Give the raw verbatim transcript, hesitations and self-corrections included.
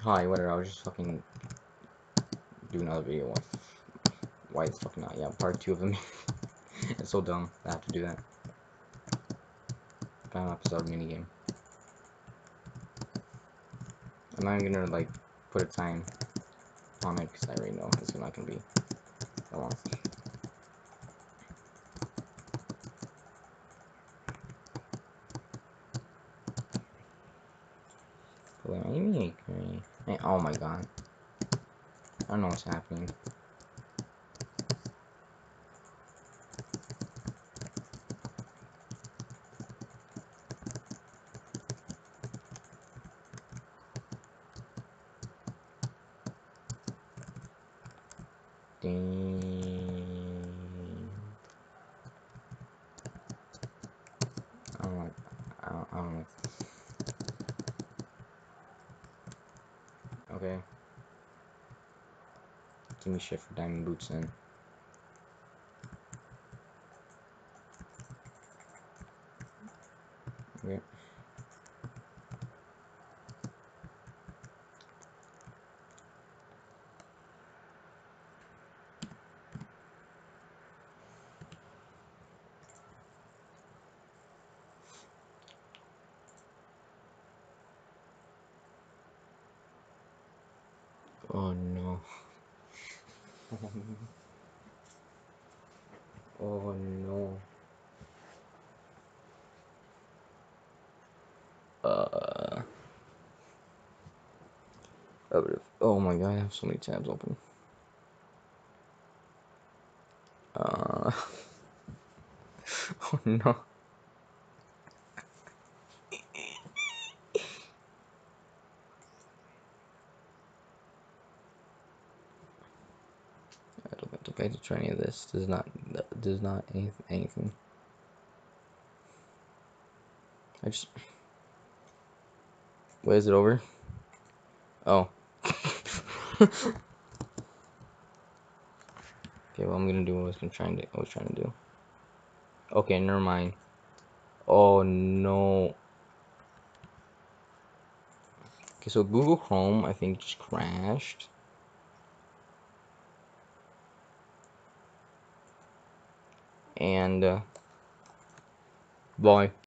Hi, whatever, I was just fucking do another video. Why, why the fuck not? Yeah, part two of them. It's so dumb. I have to do that. Final episode minigame. I'm not gonna like put a time on it because I already know it's not gonna be that long. Wait, what do you mean? Hey, oh my god. I don't know what's happening. Dang. I don't like. I don't, I don't like. Okay. Give me shit for diamond boots then. Okay. Oh no. Oh no. Uh. Oh my god, I have so many tabs open. Uh. Oh no. I don't have to pay to any of this. Does not. Does not any, anything. I just. Wait, is it over? Oh. Okay, well I'm gonna do what I was trying to. I was trying to do. Okay, never mind. Oh no. Okay, so Google Chrome I think just crashed. And uh, bye.